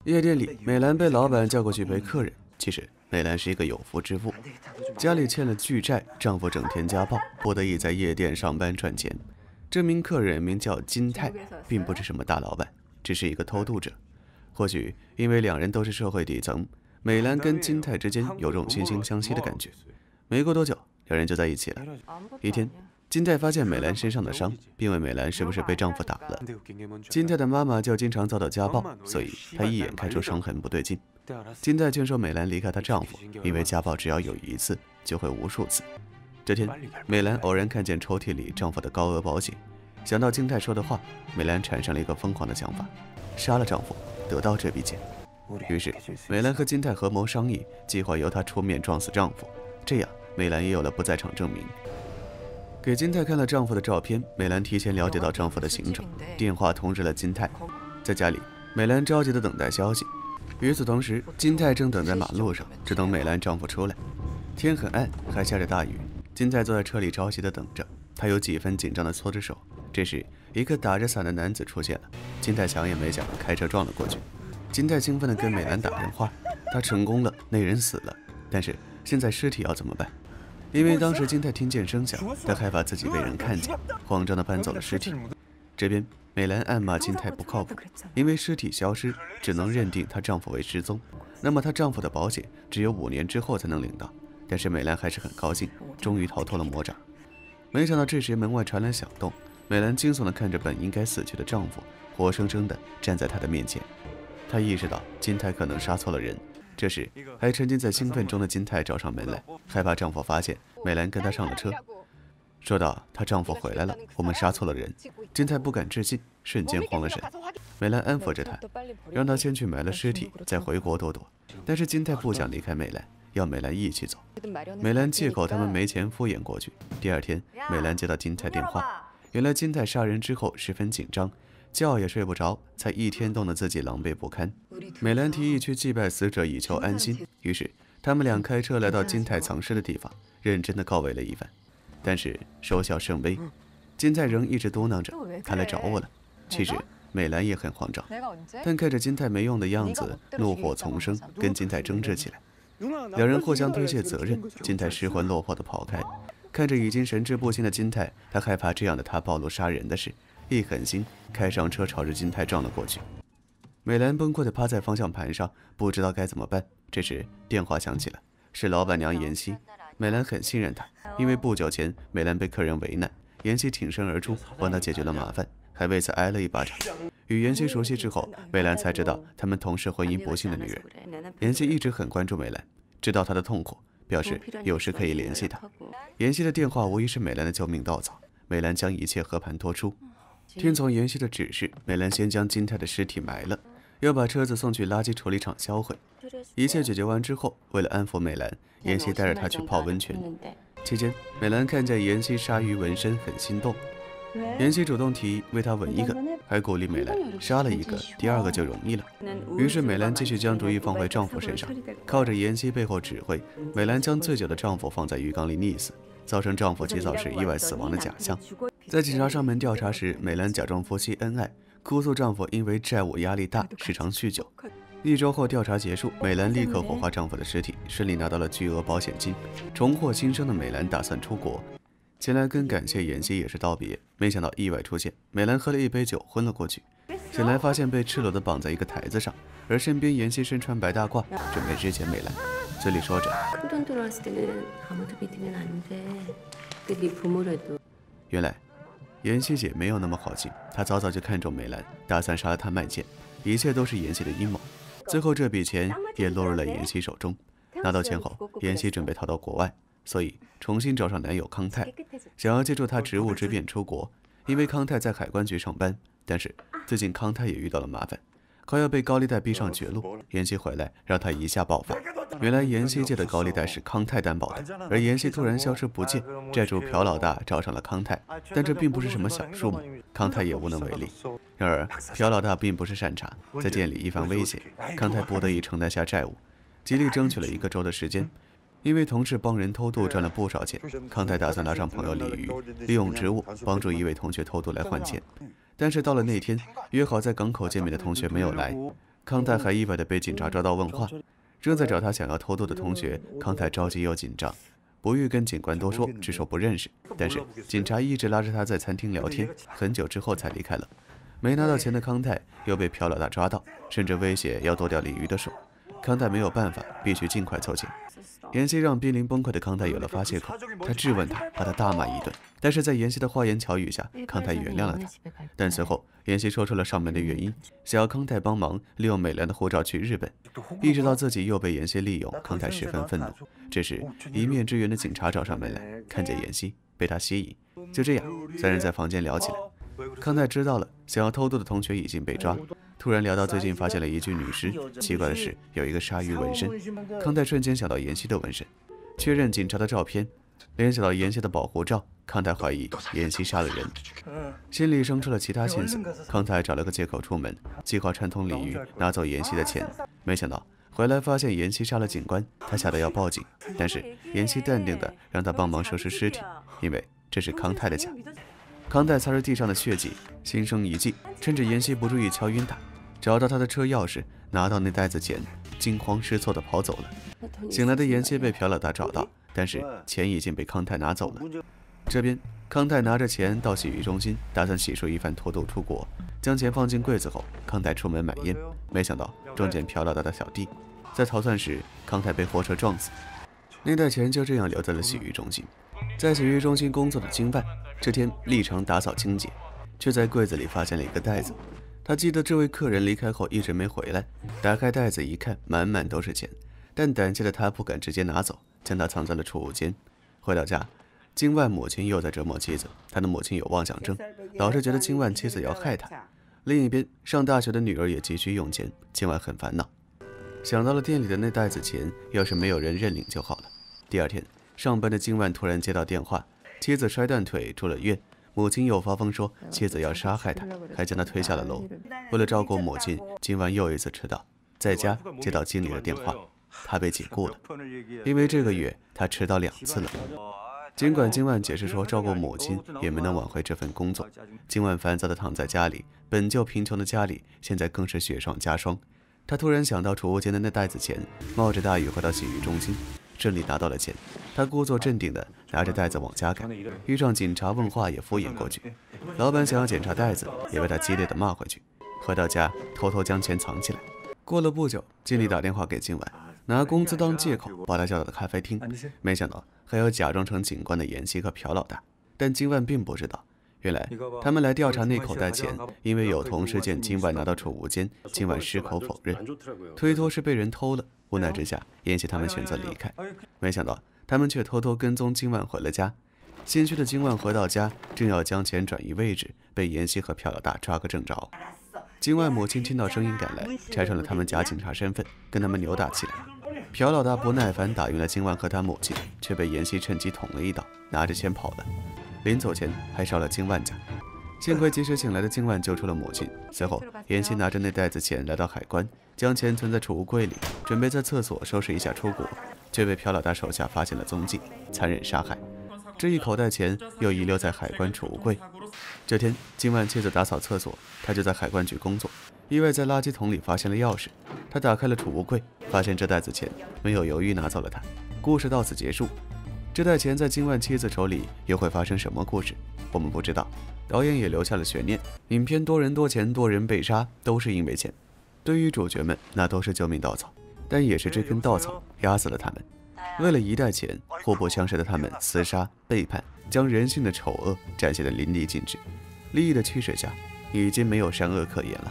夜店里，美兰被老板叫过去陪客人。其实，美兰是一个有妇之夫，家里欠了巨债，丈夫整天家暴，不得已在夜店上班赚钱。这名客人名叫金泰，并不是什么大老板，只是一个偷渡者。或许因为两人都是社会底层，美兰跟金泰之间有种惺惺相惜的感觉。没过多久，两人就在一起了。一天，金泰发现美兰身上的伤，并问美兰是不是被丈夫打了。金泰的妈妈就经常遭到家暴，所以她一眼看出伤痕不对劲。金泰劝说美兰离开她丈夫，因为家暴只要有一次，就会无数次。这天，美兰偶然看见抽屉里丈夫的高额保险，想到金泰说的话，美兰产生了一个疯狂的想法：杀了丈夫，得到这笔钱。于是，美兰和金泰合谋商议，计划由她出面撞死丈夫，这样美兰也有了不在场证明。给金泰看了丈夫的照片，美兰提前了解到丈夫的行程，电话通知了金泰。在家里，美兰着急地等待消息。与此同时，金泰正等在马路上，只等美兰丈夫出来。天很暗，还下着大雨。金泰坐在车里着急地等着，他有几分紧张地搓着手。这时，一个打着伞的男子出现了，金泰想也没想，开车撞了过去。金泰兴奋地跟美兰打电话，他成功了，那人死了，但是现在尸体要怎么办？因为当时金泰听见声响，他害怕自己被人看见，慌张地搬走了尸体。这边美兰暗骂金泰不靠谱，因为尸体消失，只能认定她丈夫为失踪。那么她丈夫的保险只有5年之后才能领到。但是美兰还是很高兴，终于逃脱了魔掌。没想到这时门外传来响动，美兰惊悚地看着本应该死去的丈夫，活生生地站在她的面前。她意识到金泰可能杀错了人。这时还沉浸在兴奋中的金泰找上门来，害怕丈夫发现，美兰跟她上了车，说道：“她丈夫回来了，我们杀错了人。”金泰不敢置信，瞬间慌了神。美兰安抚着她，让她先去埋了尸体，再回国躲躲。但是金泰不想离开美兰，要美兰一起走。美兰借口他们没钱敷衍过去。第二天，美兰接到金泰电话，原来金泰杀人之后十分紧张，觉也睡不着，才一天冻得自己狼狈不堪。美兰提议去祭拜死者以求安心，于是他们俩开车来到金泰藏尸的地方，认真地告慰了一番。但是收效甚微，金泰仍一直嘟囔着：“他来找我了。”其实美兰也很慌张，但看着金泰没用的样子，怒火丛生，跟金泰争执起来。两人互相推卸责任，金泰失魂落魄地跑开。看着已经神志不清的金泰，他害怕这样的他暴露杀人的事，一狠心开上车朝着金泰撞了过去。美兰崩溃地趴在方向盘上，不知道该怎么办。这时电话响起了，是老板娘妍希。美兰很信任她，因为不久前美兰被客人为难，妍希挺身而出，帮她解决了麻烦，还为此挨了一巴掌。与妍希熟悉之后，美兰才知道他们同是婚姻不幸的女人。妍希一直很关注美兰，知道她的痛苦，表示有时可以联系她。妍希的电话无疑是美兰的救命稻草，美兰将一切和盘托出。听从妍希的指示，美兰先将金泰的尸体埋了，要把车子送去垃圾处理厂销毁。一切解决完之后，为了安抚美兰，妍希带着她去泡温泉。期间，美兰看见妍希鲨鱼纹身，很心动。妍希主动提议为她纹一个，还鼓励美兰杀了一个，第二个就容易了。于是美兰继续将主意放回丈夫身上，靠着妍希背后指挥，美兰将醉酒的丈夫放在浴缸里溺死，造成丈夫及早时意外死亡的假象。在警察上门调查时，美兰假装夫妻恩爱，哭诉丈夫因为债务压力大，时常酗酒。1周后调查结束，美兰立刻火化丈夫的尸体，顺利拿到了巨额保险金。重获新生的美兰打算出国，前来跟感谢妍希也是道别，没想到意外出现，美兰喝了一杯酒昏了过去，醒来发现被赤裸地绑在一个台子上，而身边妍希身穿白大褂，准备肢解美兰，嘴里说着：“原来妍希姐没有那么好心，她早早就看中美兰，打算杀了她卖贱，一切都是妍希的阴谋。最后这笔钱也落入了妍希手中。拿到钱后，妍希准备逃到国外，所以重新找上男友康泰，想要借助他职务之便出国。因为康泰在海关局上班，但是最近康泰也遇到了麻烦，快要被高利贷逼上绝路。妍希回来让他一下爆发。原来妍希借的高利贷是康泰担保的，而妍希突然消失不见，债主朴老大找上了康泰，但这并不是什么小数目，康泰也无能为力。然而朴老大并不是善茬，在店里一番威胁，康泰不得已承担下债务，极力争取了1个周的时间。因为同事帮人偷渡赚了不少钱，康泰打算拉上朋友李鱼，利用职务帮助一位同学偷渡来换钱。但是到了那天，约好在港口见面的同学没有来， 康泰还意外地被警察抓到问话。正在找他想要偷渡的同学，康泰着急又紧张，不欲跟警官多说，只说不认识。但是警察一直拉着他在餐厅聊天，很久之后才离开了。没拿到钱的康泰又被朴老大抓到，甚至威胁要剁掉李鱼的手。康泰没有办法，必须尽快凑钱。妍希让濒临崩溃的康泰有了发泄口，他质问他，把他大骂一顿。但是在妍希的花言巧语下，康泰原谅了他。但随后妍希说出了上门的原因，想要康泰帮忙利用美兰的护照去日本。意识到自己又被妍希利用，康泰十分愤怒。这时一面之缘的警察找上门来，看见妍希，被他吸引。就这样，三人在房间聊起来。康泰知道了想要偷渡的同学已经被抓，突然聊到最近发现了一具女尸，奇怪的是有一个鲨鱼纹身。康泰瞬间想到妍希的纹身，确认警察的照片，联想到妍希的保护照，康泰怀疑妍希杀了人，心里生出了其他心思。康泰找了个借口出门，计划串通李玉拿走妍希的钱，没想到回来发现妍希杀了警官，他吓得要报警，但是妍希淡定的让他帮忙收拾尸体，因为这是康泰的家。康泰擦着地上的血迹，心生一计，趁着妍希不注意敲晕他，找到他的车钥匙，拿到那袋子钱，惊慌失措地跑走了。醒来的妍希被朴老大找到，但是钱已经被康泰拿走了。这边康泰拿着钱到洗浴中心，打算洗漱一番脱毒出国。将钱放进柜子后，康泰出门买烟，没想到撞见朴老大的小弟，在逃窜时，康泰被货车撞死。那袋钱就这样留在了洗浴中心。在洗浴中心工作的金万，这天历程打扫清洁，却在柜子里发现了一个袋子。他记得这位客人离开后一直没回来，打开袋子一看，满满都是钱，但胆怯的他不敢直接拿走，将它藏在了储物间。回到家，金万母亲又在折磨妻子，他的母亲有妄想症，老是觉得金万妻子要害他。另一边，上大学的女儿也急需用钱，金万很烦恼，想到了店里的那袋子钱，要是没有人认领就好了。第二天上班的金万突然接到电话，妻子摔断腿住了院，母亲又发疯说妻子要杀害他，还将他推下了楼。为了照顾母亲，金万又一次迟到，在家接到经理的电话，他被解雇了，因为这个月他迟到2次了。尽管金万解释说照顾母亲也没能挽回这份工作，金万烦躁地躺在家里，本就贫穷的家里现在更是雪上加霜。他突然想到储物间的那袋子钱，冒着大雨回到洗浴中心，顺利拿到了钱。他故作镇定地拿着袋子往家赶，遇上警察问话也敷衍过去。老板想要检查袋子，也被他激烈地骂回去。回到家偷偷将钱藏起来。过了不久，经理打电话给金万，拿工资当借口把他叫到咖啡厅，没想到还有假装成警官的妍希和朴老大。但金万并不知道，原来他们来调查那口袋钱，因为有同事见金万拿到储物间，金万矢口否认，推脱是被人偷了。无奈之下，妍希他们选择离开，没想到他们却偷偷跟踪金万回了家。心虚的金万回到家，正要将钱转移位置，被妍希和朴老大抓个正着。金万母亲听到声音赶来，拆穿了他们假警察身份，跟他们扭打起来。朴老大不耐烦打晕了金万和他母亲，却被妍希趁机捅了一刀，拿着钱跑了。临走前还烧了金万家。幸亏及时醒来的金万救出了母亲。随后，妍希拿着那袋子钱来到海关，将钱存在储物柜里，准备在厕所收拾一下出国，却被朴老大手下发现了踪迹，残忍杀害。这一口袋钱又遗留在海关储物柜。这天，金万妻子打扫厕所，他就在海关局工作，意外在垃圾桶里发现了钥匙。他打开了储物柜，发现这袋子钱，没有犹豫拿走了它。故事到此结束。这袋钱在金万妻子手里又会发生什么故事，我们不知道。导演也留下了悬念，影片多人多钱多人被杀，都是因为钱。对于主角们，那都是救命稻草，但也是这根稻草压死了他们。为了一袋钱，互不相识的他们厮杀背叛，将人性的丑恶展现得淋漓尽致。利益的驱使下，已经没有善恶可言了。